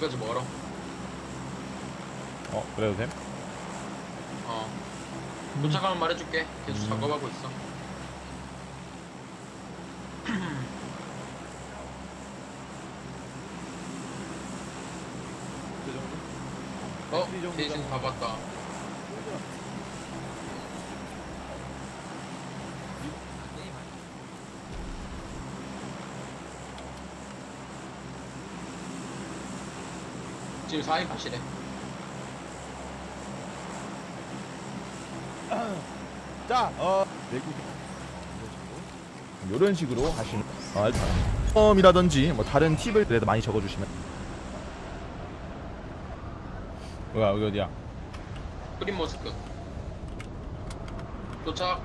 거기까지 멀어. 그래도 됨? 도착하면 말해줄게. 계속 작업하고 있어. 대신 다 봤다. 지금 4인 가시래. 자, 이런 식으로 하시면 처음이라든지 뭐 다른 팁을 그래도 많이 적어주시면. 뭐야, 여기 어디야? 그린 모스크. 도착.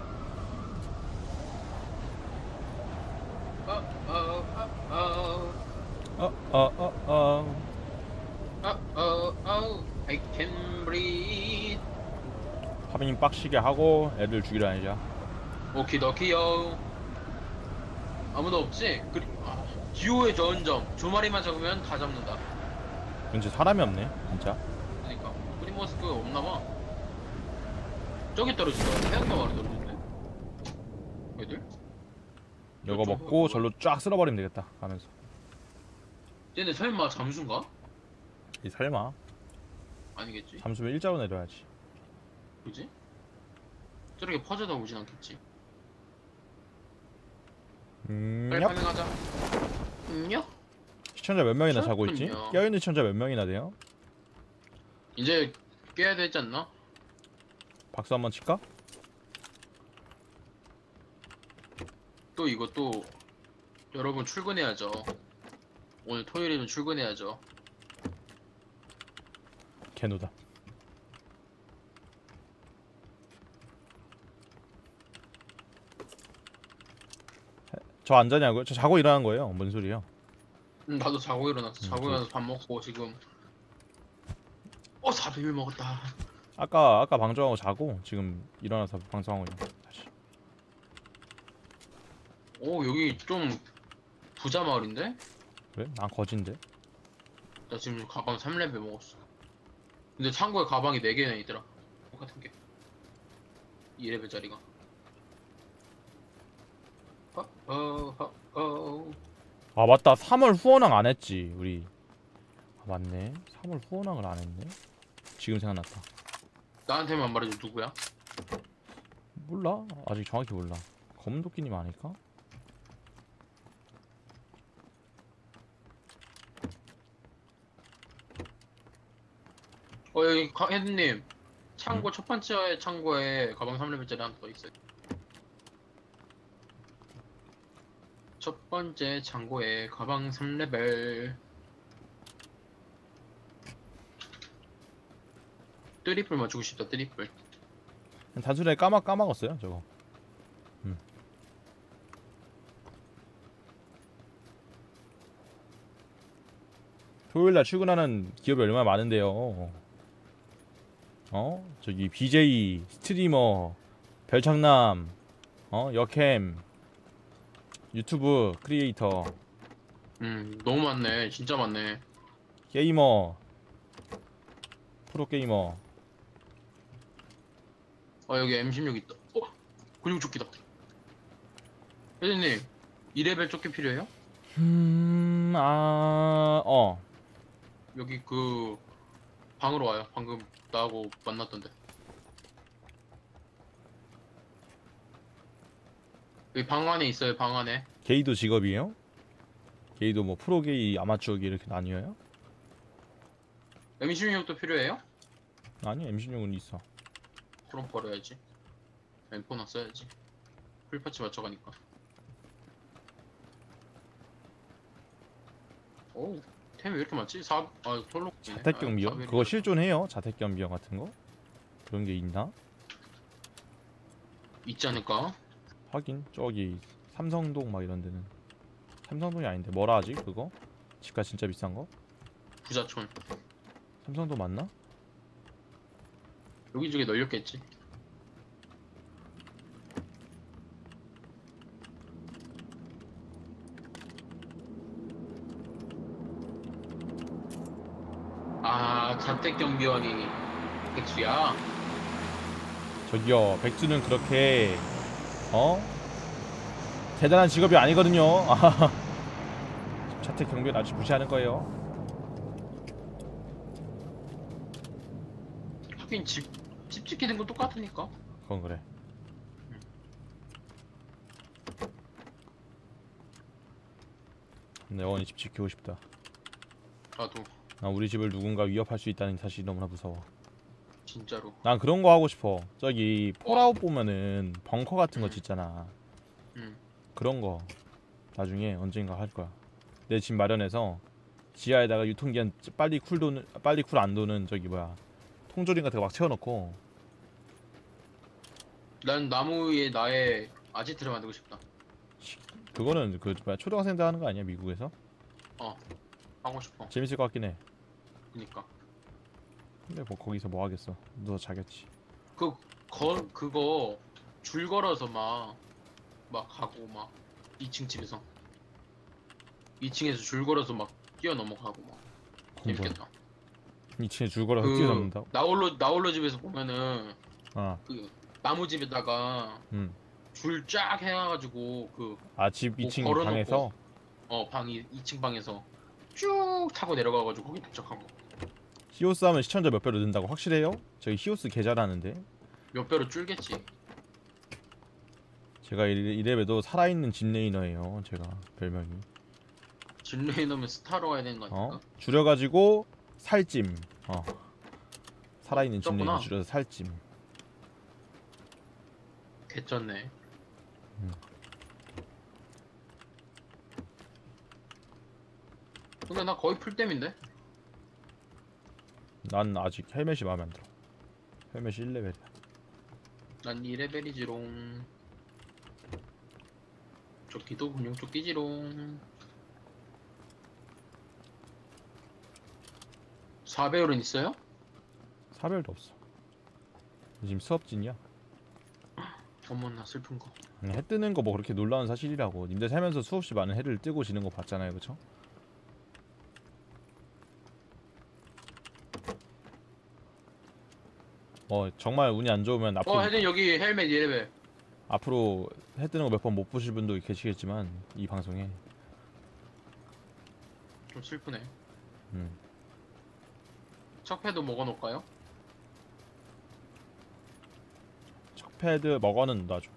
I can breathe. 파밍 빡시게 하고 애들 죽이러 다니자. 오키도키요. 아무도 없지? 듀오의 좋은 점. 두 마리만 잡으면 다 잡는다. 근데 사람이 없네, 진짜. 그니까 그린 모스크 없나봐. 저기 떨어진다. 해안가 아래 떨어진대. 애들? 이거 먹고 절로 쫙 쓸어버리면 되겠다. 가면서. 쟤네 설마 잠수인가? 이 설마 아니겠지. 잠수면 일자로 내려야지. 그지? 저렇게 퍼져다 오진 않겠지. 빨리 얍. 파밍하자. 요? 시청자 몇 명이나 자고 있지? 그렇군요. 깨어있는 시청자 몇 명이나 돼요? 이제 깨야 되지 않나? 박수 한번 칠까? 또 이것도 여러분 출근해야죠. 오늘 토요일이면 출근해야죠. 개노다. 저 안 자냐고요? 저 자고 일어난 거예요. 뭔 소리예요? 나도 자고 일어났어. 자고 일어나서 밥 먹고 지금 400일 먹었다. 아까 방송하고 자고 지금 일어나서 방송하고 있는 거예요. 다시. 여기 좀 부자 마을인데? 그래? 난 거진데. 나 지금 가방 3레벨 먹었어. 근데 창고에 가방이 4개나 있더라. 똑같은 게 2레벨짜리가. 아 맞다. 3월 후원왕 안 했지 우리. 맞네. 3월 후원왕을 안 했네. 지금 생각났다. 나한테만 말해줘. 누구야? 몰라. 아직 정확히 몰라. 검은도끼님 아닐까? 여기 헤드님 창고 첫 번째 창고에 가방 3레벨짜리 하나 더 있어요. 첫 번째 창고에 가방 3레벨. 트리플 맞추고 싶다. 트리플. 단순하게 까먹었어요 저거. 토요일날 출근하는 기업이 얼마나 많은데요. 저기 BJ, 스트리머, 별창남, 여캠, 유튜브 크리에이터, 너무 많네. 진짜 많네. 게이머, 프로게이머. 여기 M16 있다. 근육조끼다. 혜진님 2레벨 조끼 필요해요? 여기 그 방으로 와요. 방금 나하고 만났던데. 여기 방 안에 있어요. 방 안에. 게이도 직업이에요? 게이도 뭐 프로게이, 아마추어기 이렇게 나뉘어요? M16도 필요해요? 아니 M16은 있어. 그럼 버려야지. M4나 써야지. 풀파츠 맞춰가니까. 템이 왜 이렇게 많지? 톨록. 자택경비용? 그거 실존해요? 자택경비용 같은 거? 그런 게 있나? 있지 않을까? 하긴 저기 삼성동 막 이런 데는. 삼성동이 아닌데 뭐라 하지 그거? 집값 진짜 비싼 거? 부자촌. 삼성동 맞나? 여기저기 널렸겠지. 아, 자택 경비원이 백수야? 저기요, 백수는 그렇게 어? 대단한 직업이 아니거든요. 자택 경비는 아주 무시하는 거예요. 하긴 집 지키는 건 똑같으니까. 그건 그래. 근데 영원히 집 지키고 싶다. 나도 난 우리 집을 누군가 위협할 수 있다는 사실이 너무나 무서워. 진짜로. 난 그런 거 하고 싶어. 저기 와. 폴아웃 보면은 벙커 같은 거 음. 짓잖아. 응. 그런 거 나중에 언젠가 할 거야. 내 집 마련해서 지하에다가 유통기한 빨리 쿨 안 도는 저기 뭐야 통조림 같은 거 막 채워놓고. 난 나무 위에 나의 아지트를 만들고 싶다. 그거는 그 뭐야 초등학생들 하는 거 아니야 미국에서? 어, 하고 싶어. 재밌을 것 같긴 해. 그니까. 근데 뭐 거기서 뭐 하겠어. 누워 자겠지. 그거 줄 걸어서 막 가고 막 2층 집에서 2층에서 줄 걸어서 막 뛰어 넘어가고 막 재밌겠다. 2층에 줄 걸어서 뛰어넘는다고? 나홀로 집에서 보면은 아, 그 나무 집에다가 줄 쫙 해놔가지고 집 뭐 2층 걸어놓고 방에서? 방이 2층 방에서 쭉 타고 내려가가지고 거기 도착하고. 히오스 하면 시청자 몇 배로 는다고 확실해요? 저희 히오스 개 잘하는데. 몇 배로 줄겠지. 제가 이래봬도 살아있는 진레이너예요. 제가 별명이. 진로에 넣으면 스타로 가야 되는 거 아닐까? 줄여가지고 살찜. 살아있는 진레이너 떴구나. 줄여서 살찜. 개쩌네. 근데 나 거의 풀템인데? 난 아직 헬멧이 마음에 안 들어. 헬멧이 1레벨이야. 난 2레벨이지롱. 조끼도 군용 조끼지롱. 4배율은 있어요? 사별도 없어. 지금 수업진이야. 어머나 슬픈 거. 해 뜨는 거 뭐 그렇게 놀라운 사실이라고. 님들 살면서 수없이 많은 해를 뜨고 지는 거 봤잖아요, 그쵸? 정말 운이 안 좋으면 혜진 여기 헬멧 2레벨. 앞으로 해 뜨는 거 몇 번 못 보실 분도 계시겠지만 이 방송에 좀 슬프네. 음. 척패도 먹어놓을까요? 척패드 먹어는 놔줘.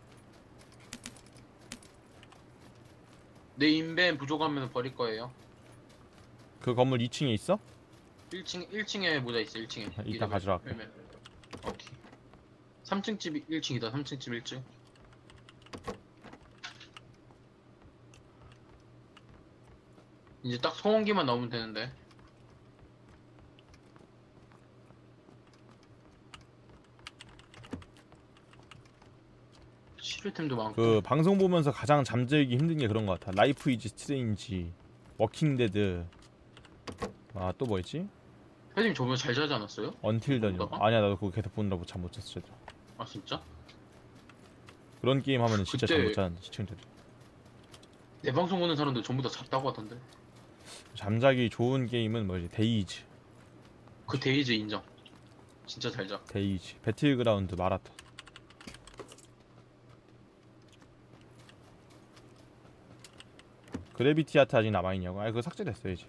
내 인벤 부족하면 버릴 거예요. 그 건물 2층에 있어? 1층에 모자 있어. 1층에. 이따 가져라 갈게. 오케이. 3층 집 1층이다. 3층 집 1층. 이제 딱 소음기만 나오면 되는데. 치료템도 많고. 그 방송 보면서 가장 잠들기 힘든 게 그런 거 같아. 라이프 이즈 스트레인지, 워킹 데드. 또 뭐 있지? 혜님 저번에 잘 자지 않았어요? 언틸 던이요. 보다가? 아니야, 나도 그거 계속 보느라고 잠 못 잤어. 제대로. 아 진짜? 그런 게임 하면은 진짜 잠 못 그때- 자는 시청자들. 내 방송 보는 사람들 전부 다 잤다고 하던데. 잠자기 좋은 게임은 뭐지? 데이즈, 그 데이즈 인정. 진짜 잘 자. 데이즈, 배틀그라운드, 마라톤. 그래비티 아트 아직 남아있냐고? 그거 삭제됐어야지.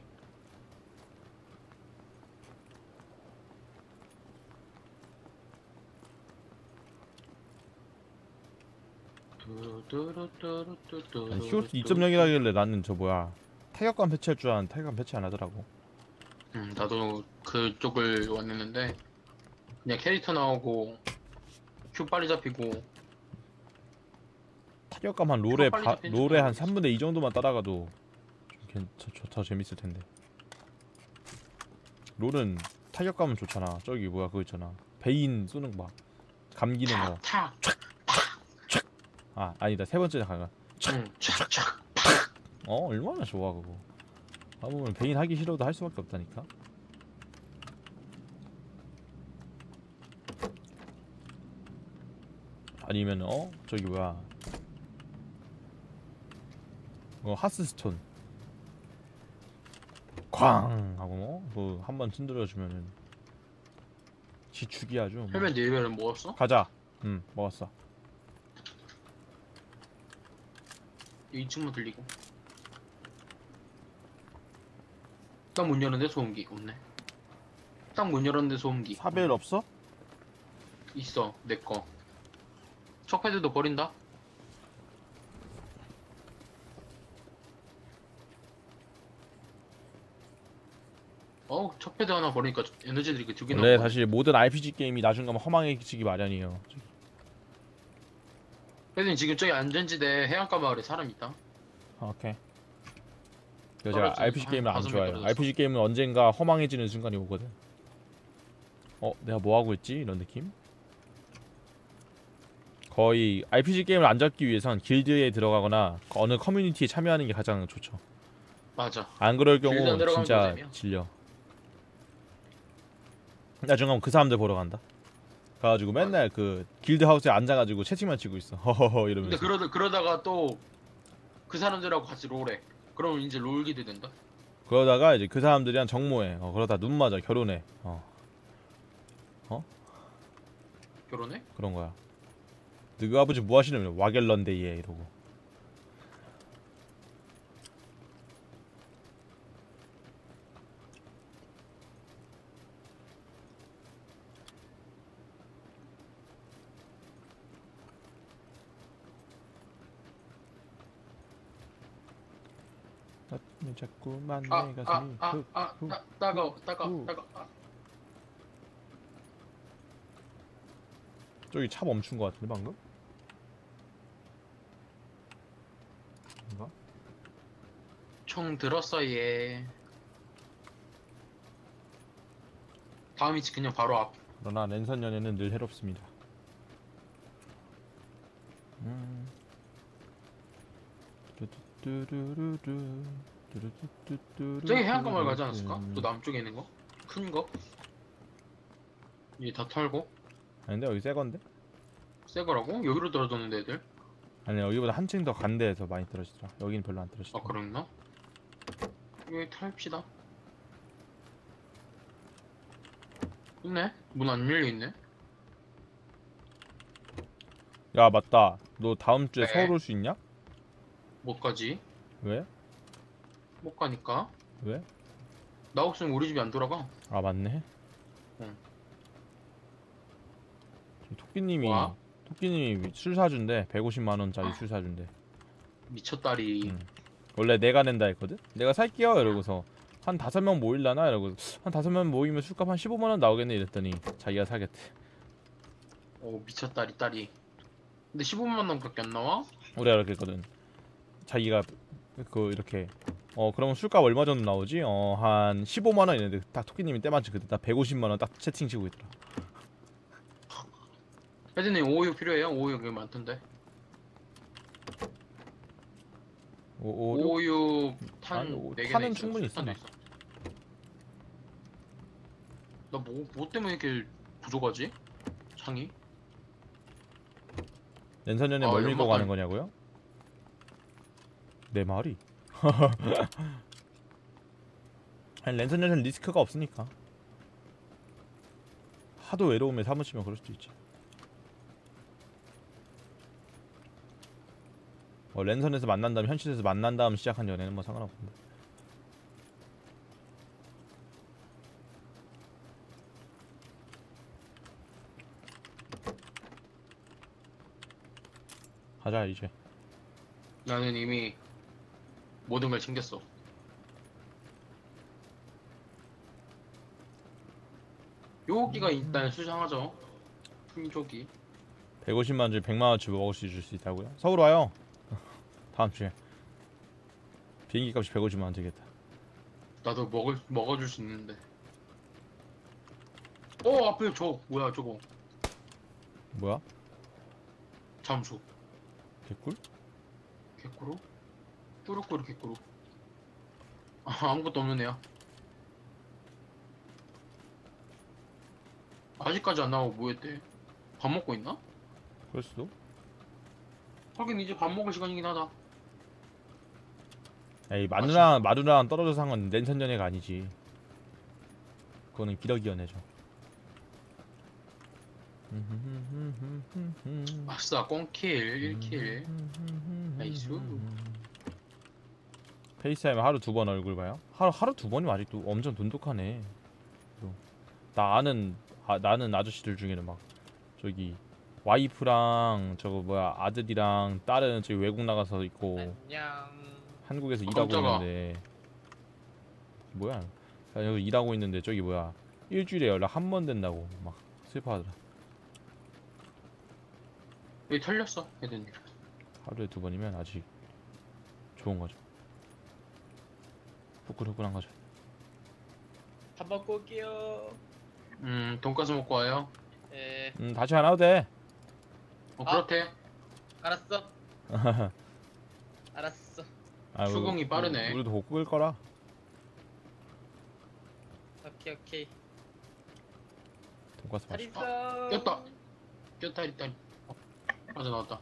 아니, 히오스 2.0이라길래 나는 저 뭐야 타격감 패치할 줄 알았는데 타격감 패치 안 하더라고. 나도 그쪽을 원했는데 그냥 캐릭터 나오고 큐 빨리 잡히고. 타격감 한 롤에 빨리 잡히는 줄 롤에 한 알았어. 3분의 2 정도만 따라가도 더 재밌을 텐데. 롤은 타격감은 좋잖아. 저기 뭐야 그거 있잖아. 베인 쏘는 거 막 감기는 거. 탁. 아니다 세 번째 가가. 착착. 얼마나 좋아 그거. 보면 베인 하기 싫어도 할 수밖에 없다니까. 아니면 저기 뭐야 하스스톤 쾅 하고 그 한 번 흔들어주면은 지축이 아주. 뭐. 헬멧 레벨은 먹었어? 가자. 먹었어. 2층만 들리고. 딱 문 열었는데 소음기 없네. 딱 문 열었는데 소음기. 사벨 없어? 있어 내 거. 척패드도 버린다. 어우 척패드 하나 버리니까 에너지 드링크 2개 원래 나오네. 사실 모든 RPG 게임이 나중 가면 허망해지기 마련이에요. 패드님 지금 저기 안전지대 해안가 마을에 사람 있다. 오케이. 제가 떨어져서 RPG 한 게임을 안 5명 좋아해요. 떨어졌어. RPG 게임은 언젠가 허망해지는 순간이 오거든. 내가 뭐 하고 있지? 이런 느낌? 거의 RPG 게임을 안 잡기 위해선 길드에 들어가거나 어느 커뮤니티에 참여하는 게 가장 좋죠. 맞아. 안 그럴 길드 안 경우 들어가면 진짜 노잼이야. 질려. 나중에 가면 그 사람들 보러 간다. 가가지고 맨날 그 길드 하우스에 앉아가지고 채팅만 치고 있어. 허허허 근데 이러면서. 그러다가 또 그 사람들하고 같이 롤해. 그러면 이제 롤기도 된다. 그러다가 이제 그 사람들이랑 정모해. 그러다 눈 맞아 결혼해. 결혼해? 그런 거야. 너희 아버지 뭐 하시냐면 와겔런데이에 이러고. 자꾸만 내 가슴이 따가워. 저기 차 멈춘 거 같은데 방금? 뭔가? 총 들었어 얘. 다음 위치 그냥 바로 앞. 그러나 랜선 연애는 늘 해롭습니다. 저기 해안가 마을 가지 않았을까? 또 남쪽에 있는 거? 큰 거? 얘 다 털고? 아닌데 여기 새 건데? 새 거라고? 여기로 떨어졌는데 애들? 아니 여기보다 한층 더 간 데에서 많이 떨어지더라. 여기는 별로 안 떨어지더라. 아 그랬나? 여기 탈읍시다. 있네? 문 안 열려있네? 야 맞다. 너 다음 주에 네. 서울 올 수 있냐? 못 가지. 왜? 못 가니까. 왜? 나 없으면 우리 집이 안 돌아가. 아 맞네. 응. 토끼님이 술 사준대. 150만 원짜리 술 사준대. 미쳤다리. 원래 내가 낸다 했거든? 내가 살게요 이러고서 한 5명 모일라나? 이러고 한 5명 모이면 술값 한 15만 원 나오겠네 이랬더니 자기가 사겠대. 오 미쳤다리 딸이. 근데 15만 원밖에 안 나와? 우리가 그렇게 했거든. 자기가 그 이렇게 그러면 술값 얼마 정도 나오지? 한 15만 원 이랬는데 딱 토끼님이 때마침 그때 딱 150만 원 딱 채팅 치고 있더라. 혜진님 556 필요해요? 556 여기 많던데. 556 탄 아니, 4개나 탄은 있어. 충분히 있어, 탄도 나. 나뭐 때문에 이렇게 부족하지? 창이? 랜선연에 아, 뭘 밀고 연막탄. 가는 거냐고요? 내 말이. 아니 랜선연은 리스크가 없으니까. 하도 외로움에 사무치면 그럴 수도 있지. 랜선에서 만난 다음 현실에서 만난 다음 시작한 연애는 뭐 상관없는데. 가자 이제. 나는 이미 모든 걸 챙겼어. 요기가 일단 수상하죠. 품조기. 150만 원 중에 100만 원치 먹을 수 있다고요? 서울 와요. 다음 주에. 비행기 값이 150만 원 되겠다. 나도 먹어줄 수 있는데. 앞에 뭐야 저거. 뭐야? 잠수. 개꿀? 개꾸루? 꾸루꾸루 개꾸루. 아무것도 없는 애야. 아직까지 안 나오고 뭐 했대? 밥 먹고 있나? 그럴 수도. 하긴 이제 밥 먹을 시간이긴 하다. 에이 마누라랑 떨어져서 한 건 랜선 연애가 아니지. 그거는 기러기가 내죠. 아싸 꽁킬 1킬. 나이스. 페이스타임에 하루 2번 얼굴 봐요? 하루 2번이면 아직도 엄청 돈독하네. 나는 아저씨들 중에는 막 저기 와이프랑 저거 뭐야 아들이랑 딸은 저기 외국 나가서 있고 안녕. 한국에서 일하고 깜짝아. 있는데 뭐야 여기 일하고 있는데 저기 뭐야 일주일에 연락 한 번 된다고 막 슬퍼하더라. 여기 털렸어 헤드님. 하루에 2번이면 아직 좋은 거죠. 후끈후끈한 거죠. 밥 먹고 올게요. 돈가스 먹고 와요. 예. 다시 안 와도 돼. 그렇대. 알았어. 알았어. 수긍이 빠르네. 우리도 못 끓일 거라. 오케이. 돈가스 잘 맛있어. 있어. 꼈다. 꼈다리 딸. 맞아 나왔다.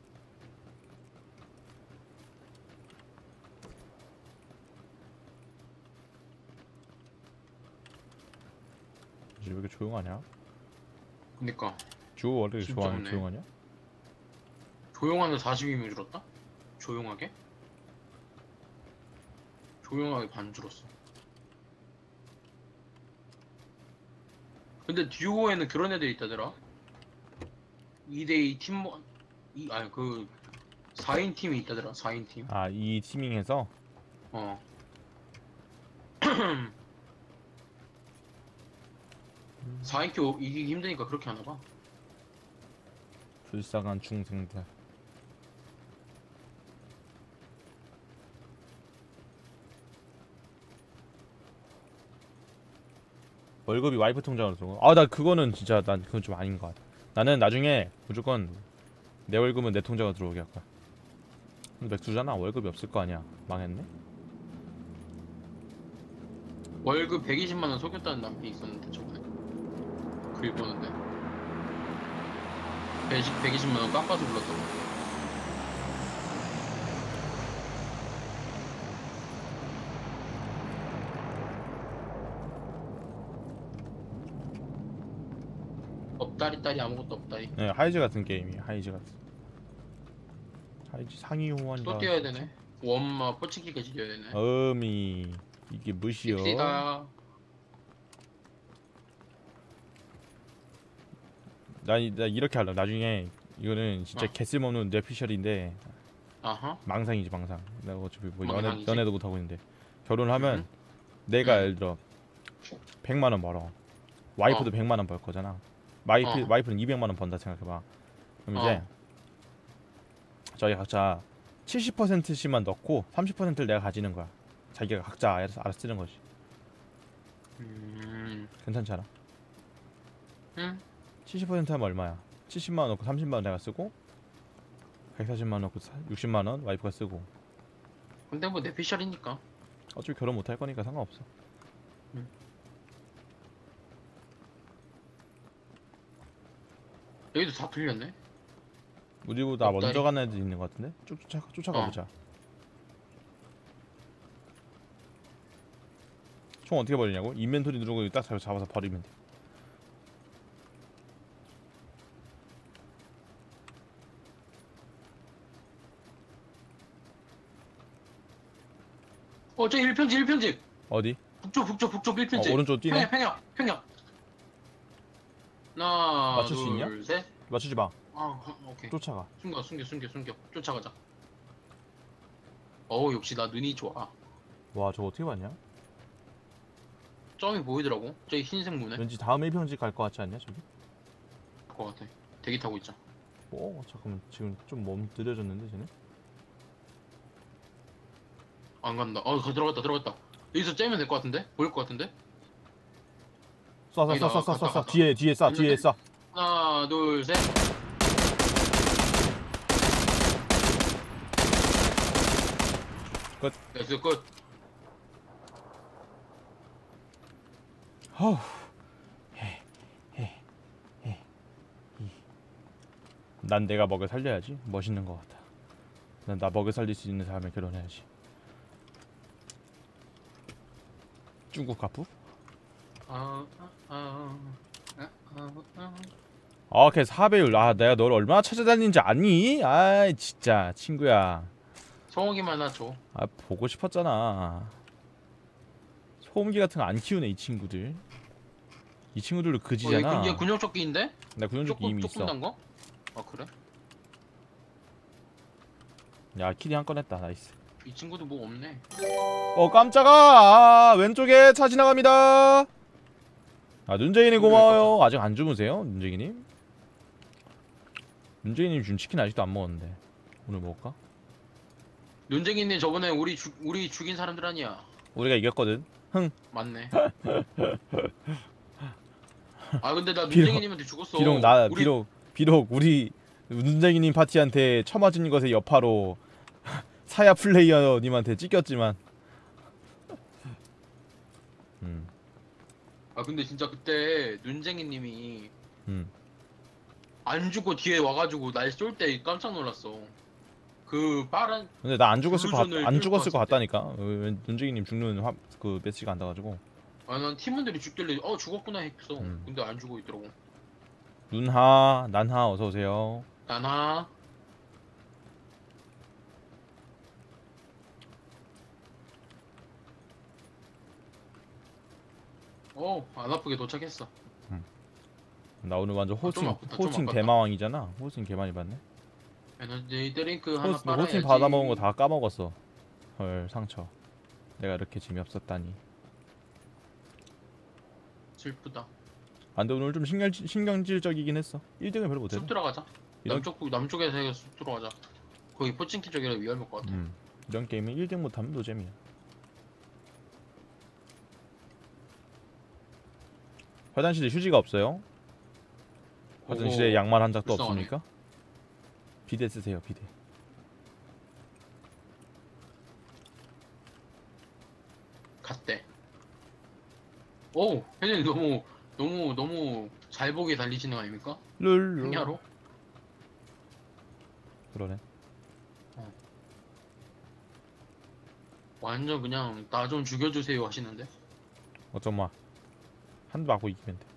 왜 이렇게 조용하냐? 그니까 주호 원래 진짜 좋아하는 없네. 조용하냐? 조용하면 42명 줄었다? 조용하게? 조용하게 반 줄었어. 근데 듀오에는 그런 애들 있다더라. 2대2 팀원 아니 그 4인 팀이 있다더라. 4인 팀. 아, 이 티밍에서 어. 4인 큐 이기기 힘드니까 그렇게 하나봐. 불쌍한 중생들. 월급이 와이프 통장으로 들어가. 아, 나 그거는 진짜 난 그건 좀 아닌 것 같아. 나는 나중에 무조건 내 월급은 내 통장으로 들어오게 할 거야. 근데 맥주잖아. 월급이 없을 거 아니야. 망했네. 월급 120만원 속였다는 남편이 있었는데 저번에 글 보는데 120만원 깎아서 불렀다고. 없다리 아무것도 없다리. 네, 하이즈 같은 게임이야. 하이즈 같은. 하이즈 상위 호환가. 또 뛰어야 되네. 원마 포치기까지 뛰어야 되네. 이게 무시여. 씁시다. 나 이렇게 할래. 나중에 이거는 진짜 개쓸모없는 뇌피셜인데 아하. 망상이지 망상. 내가 어차피 뭐 망상이지? 연애도 못 하고 있는데 결혼하면 내가 예를 들어 100만 원 벌어. 와이프도 100만 원 벌 거잖아. 와이프는 200만 원 번다 생각해봐. 그럼 이제 저희 각자 70%씩만 넣고 30%를 내가 가지는 거야. 자기가 각자 알아서 쓰는 거지. 괜찮잖아. 응. 70% 하면 얼마야? 70만 원 넣고 30만 원 내가 쓰고 140만 원 넣고 60만 원 와이프가 쓰고. 근데 뭐 내피셜이니까. 어차피 결혼 못 할 거니까 상관없어. 여기도 다 풀렸네. 우리보다 옆다리. 먼저 가는 애들 있는 것 같은데? 쭉 쫓아가 보자. 총 어떻게 버리냐고? 인벤토리 누르고 딱 잡아서 버리면 돼. 저 1평지. 어디? 북쪽 1평지. 오른쪽 뛰네? 평양. 하나, 맞출 수 있냐? 둘, 셋. 맞추지 마. 오케이. 쫓아가. 숨겨. 쫓아가자. 역시 나 눈이 좋아. 와, 저거 어떻게 봤냐? 점이 보이더라고. 저기 흰색 문에. 왠지 다음 1평지 갈 것 같지 않냐 저기? 것 같아. 대기 타고 있자. 잠깐만 지금 좀 몸 느려졌는데 쟤네? 안 간다. 들어갔다. 여기서 째면 될 것 같은데? 보일 것 같은데? 쏴. 뒤에 쏴. 하나, 둘, 셋. 끝. 됐어, 끝. 허우. 난 내가 먹여 살려야지. 멋있는 것 같아. 난 나 먹여 살릴 수 있는 사람을 결혼해야지. 중국 가프? 걔 4배율. 아, 내가 널 얼마나 찾아다니는지 아니? 아이 진짜 친구야. 소고기만 하나 줘. 아, 보고 싶었잖아. 소음기 같은 거 안 키우네 이 친구들. 이 친구들도 그지잖아. 얘 군용조끼인데? 나 군용조끼 이미 조금 있어. 난 거? 아 그래? 야, 키리 한 건 했다. 나이스. 이 친구도 뭐 없네. 깜짝아. 왼쪽에 차 지나갑니다. 아, 눈쟁이님 고마워요. 아직 안 주무세요? 눈쟁이님? 눈쟁이님 지금 치킨 아직도 안 먹었는데 오늘 먹을까? 눈쟁이님 저번에 우리 죽인 사람들 아니야. 우리가 이겼거든. 흥. 맞네. 아 근데 나 눈쟁이님한테 죽었어. 비록 우리 눈쟁이님 파티한테 처맞은 것의 여파로 사야 플레이어님한테 찢겼지만 아 근데 진짜 그때 눈쟁이님이 음. 안 죽고 뒤에 와가지고 날 쏠 때 깜짝 놀랐어. 그 빠른 근데 나 안 죽었을 블루존을 것 뚫고 같다니까. 눈쟁이님 죽는 그 배치가 안 나가지고. 난 팀원들이 죽길래 죽었구나 했어. 근데 안 죽어 있더라고. 눈하 난하 어서 오세요. 나나 안 아프게 도착했어. 나 오늘 완전 좀 아프다, 좀 호칭 아팠다. 대마왕이잖아. 호칭 개 많이 받네. 에너지 드링크 하나 빨아야지. 호칭 받아먹은 거 다 까먹었어. 헐 상처. 내가 이렇게 재미없었다니. 슬프다. 아, 근데 오늘 좀 신경질적이긴 했어. 1등을 별로 못해. 숲 들어가자. 이런- 남쪽에서 해서 숲 들어가자. 거기 포칭키 쪽이라 위험할 것 같아. 이런 게임은 1등 못하면 노잼이야. 화장실에 휴지가 없어요? 화장실에 오호, 양말 한 짝도 불쌍하네. 없습니까? 비데 쓰세요, 비데. 갔대. 혜진이 너무 잘 보게 달리시는 거 아닙니까? 룰루. 흥야로? 그러네. 완전 그냥 나 좀 죽여주세요 하시는데. 어쩌마. 한 대 맞고 이기면 돼.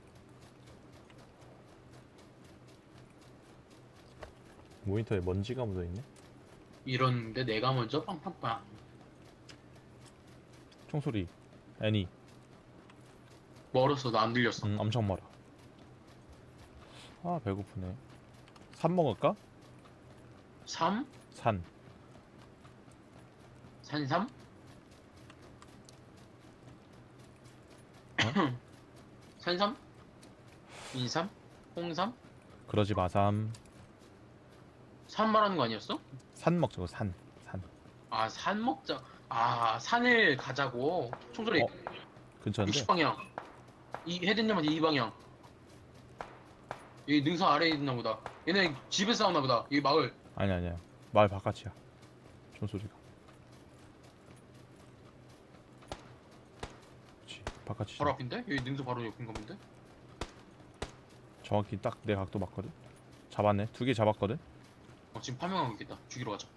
모니터에 먼지가 묻어있네. 이러는데 내가 먼저 빵빵빵. 총소리. 애니. 멀었어. 나 안 들렸어. 엄청 멀어. 아, 배고프네. 산 먹을까? 3? 산. 산삼? 산삼? 인삼? 홍삼? 그러지 마삼. 산 말하는 거 아니었어? 산 먹자고, 산. 아, 산 먹자. 아, 산을 가자고. 총소리. 근처인데? 60방향. 헤드님한테 2방향. 여기 능선 아래에 있나 보다. 얘네 집에 싸우나 보다. 여기 마을. 아니야. 마을 바깥이야. 총소리가. 그렇지. 바깥이지. 바로 앞인데? 여기 능선 바로 옆인가 본데? 정확히 딱 내 각도 맞거든. 잡았네. 2개 잡았거든. 지금 파밍하고 있겠다. 죽이러 가자.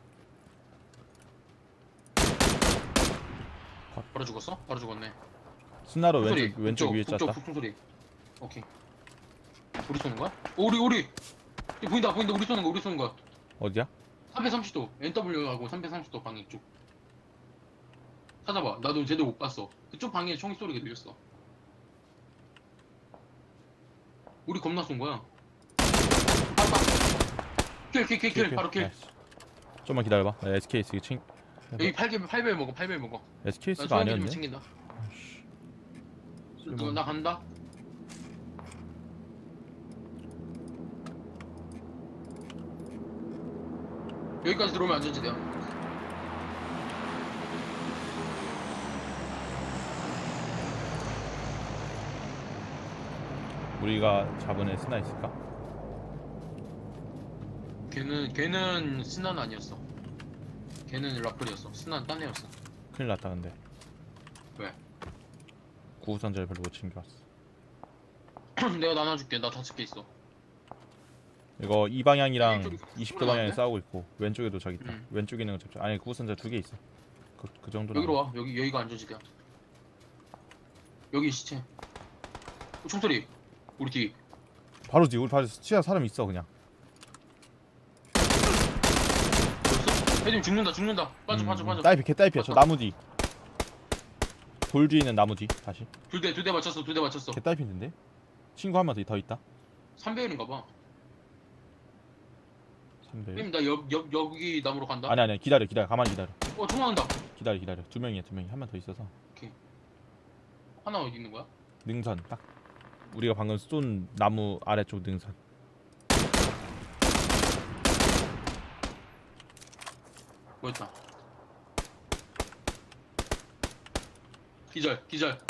바로 죽었어? 바로 죽었네. 스나로 총소리. 왼쪽 위에 짰다. 북쪽 총소리. 오케이. 우리 쏘는 거야? 우리! 여기 보인다. 우리 쏘는 거야. 어디야? 330도. NW하고 330도 방향 쪽. 찾아봐. 나도 제대로 못 봤어. 그쪽 방향에 총 소리가 들렸어. 우리 겁나 쏜 거야. 킬. 바로 킬. 나이스. 좀만 기다려봐. 나 SKS 이거 칭. 여기 8배 먹어. 나 SKS가 소형기 좀 아니었네. 챙긴다. 쓸모- 나 간다. 여기까지 들어오면 안전지대야. 우리가 잡은 애 스나 있을까? 걔는 스나는 아니었어. 걔는 라플이었어. 스나는 딴 애였어. 큰일 났다 근데. 왜? 구급상자를 별로 못 챙겨왔어. 내가 나눠줄게. 나 5개 있어. 이거 이 방향이랑 이쪽이 20도 소리 방향에 나는데? 싸우고 있고 왼쪽에도 저기 있다. 응. 왼쪽에 있는 거 잡자. 아니 구급상자 2개 있어. 그 정도는. 여기로 와. 여기가 안전지대야. 여기 시체. 총소리. 우리 뒤. 바로 뒤 우리 바로 치아 사람 있어 그냥. 보였어? 헤딩 죽는다. 빠져. 딸피 개 딸피야. 저 맞다. 나무 뒤. 돌 뒤에 있는 나무 뒤 다시. 두 대 맞췄어. 개 딸피인데? 친구 한 명 더 있다. 3배율인가 봐. 3배. 형님 나 여기 나무로 간다. 아니 기다려 가만히 기다려. 총알한다. 기다려. 두 명이야. 한 명 더 있어서. 하나 어디 있는 거야? 능선 딱. 우리가 방금 쏜 나무 아래쪽 능선. 뭐였다. 기절.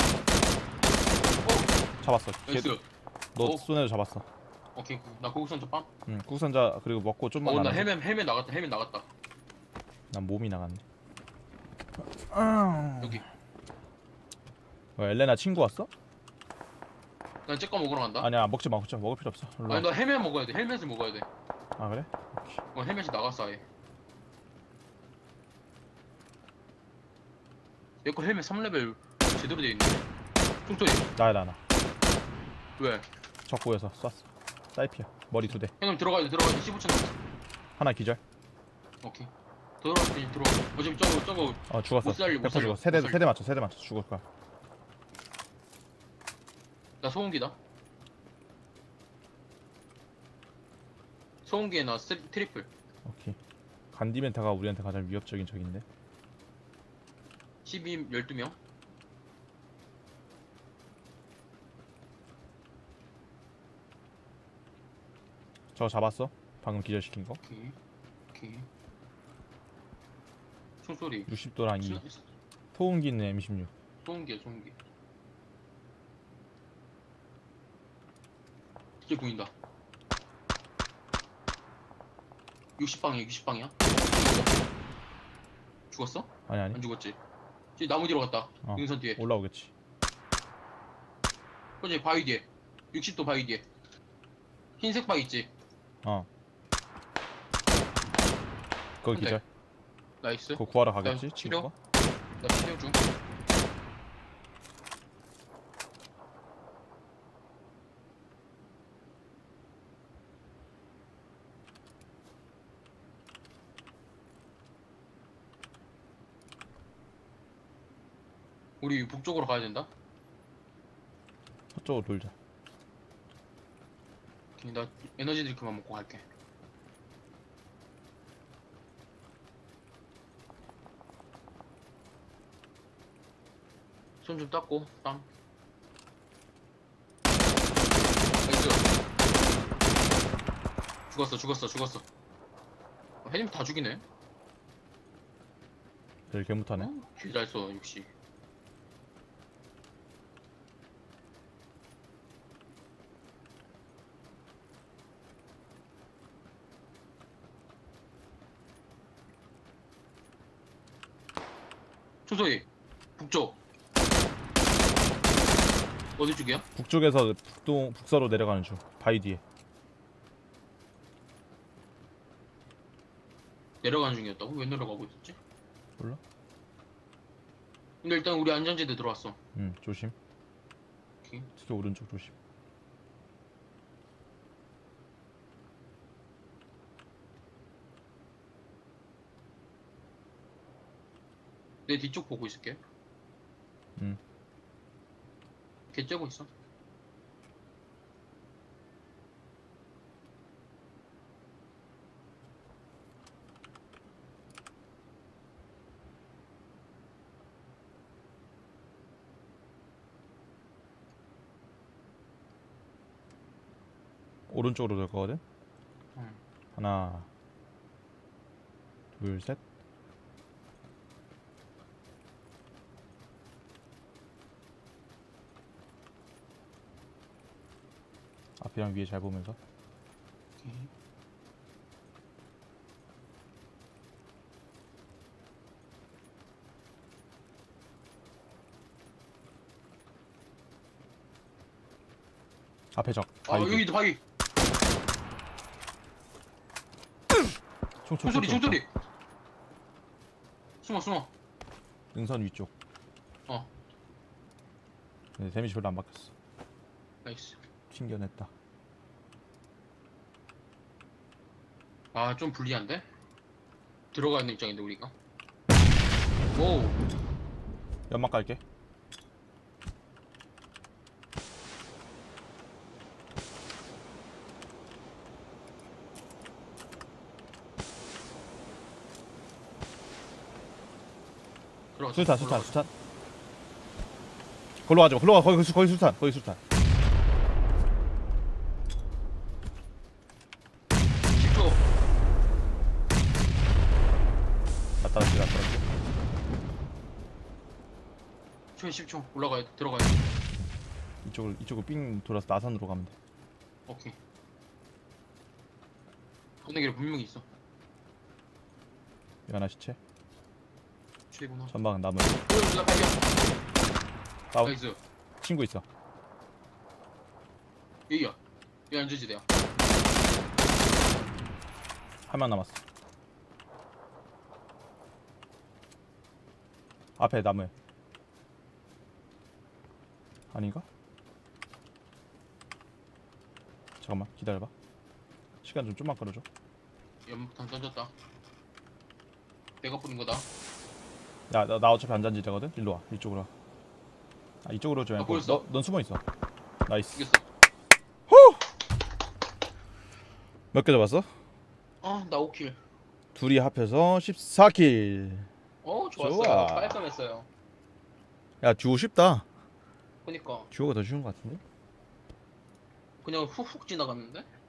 잡았어. 나이스. 너 어. 쏜 애도 잡았어. 오케이. 나 고급선조 빵. 응. 국산자 그리고 먹고 좀만 나 남았어. 헬멧 나갔다. 난 몸이 나갔네. 여기. 엘레나 친구 왔어? 난 째꺼 먹으러 간다. 아니야 먹지 마 먹을 필요 없어. 일로 와. 아니 나 헬멧 먹어야 돼. 헬멧을 먹어야 돼. 아 그래? 헬멧이 나갔어 아예. 내 거 헬멧 3레벨 제대로 돼 있네. 총소리. 나야. 왜? 적고에서 쐈어. 딸피야. 머리 2대. 형님 들어가야 돼. 15초 남았어. 하나 기절. 오케이. 들어가. 어차피 저거 죽었어. 못 살려, 못 100% 살려. 죽었어. 못 살려. 세대 맞춰 죽을 거야. 나 소음기다. 소음기에 나 트리플. 오케이. 간디멘타가 우리한테 가장 위협적인 적인데. 12명. 저거 잡았어? 방금 기절시킨 거? 오케이. 총소리. 60도랑 2. 소음기 있는 M16. 소음기. 이제 보인다. 60방이야. 죽었어? 아니 안 죽었지? 저기 나무 뒤로 갔다. 어. 능선 뒤에. 올라오겠지. 저기 바위 뒤에. 60도 바위 뒤에. 흰색 바위 있지? 거기 한 대. 기절. 나이스. 그거 구하러 가겠지? 나 친구가? 나 치료 중. 우리 북쪽으로 가야 된다. 서쪽으로 돌자. 오케이, 나 에너지 드링크만 먹고 갈게. 손 좀 닦고 땅. 나이스. 죽었어. 혜님 다 죽이네. 별 개못하네. 잘 써, 역시. 총소리. 북쪽. 어디 쪽이야? 북쪽에서 북서로 내려가는 중. 바위 뒤에. 내려가는 중이었다고? 왜 내려가고 있었지? 몰라? 근데 일단 우리 안전지대 들어왔어. 조심. 오케이. 특히 오른쪽 조심. 내 뒤쪽 보고 있을게. 응. 걔 째고 있어. 오른쪽으로 될 거거든. 응. 하나, 둘, 셋. 앞이랑 위에 잘 보면서. 오케이. 앞에 적. 아, 여기도 바위. 총소리. 숨어. 능선 위쪽. 어. 네, 데미지 별로 안 바뀌었어. 나이스. 튕겨냈다. 아, 좀 불리한데? 들어가 있는 입장인데 우리가. 오. 연막 깔게. 들어갔어. 수탄 올라갔어. 수탄. 걸로 가지 마. 걸로 가. 거기 수탄. 거기 수탄. 10초. 나 따라지. 초에 10초. 올라가야 돼. 들어가야 돼. 이쪽으로 삥 돌아서 나산으로 가면 돼. 오케이. 보는 길에 분명히 있어. 이거 하나 시체. 최구나. 전방은 나무. 오, 나 발견. 다운. 나이스. 친구 있어. 여기야. 여기 안전지대야. 한 명 남았어. 앞에 나무에. 아닌가? 잠깐만 기다려봐. 시간 좀 좀만 끌어줘. 연막탄 던졌다. 내가 뿌린 거다. 야, 나 어차피 안전지대거든. 일로 와. 이쪽으로 와. 아, 이쪽으로 좀. 보였어. 넌 숨어 있어. 나이스. 이겼어. 몇 개 잡았어? 아, 나 5킬. 둘이 합해서 14킬. 좋았어요. 좋아. 깔끔했어요. 야, 듀오 쉽다. 그니까 듀오가 더 쉬운 것 같은데? 그냥 훅훅 지나갔는데?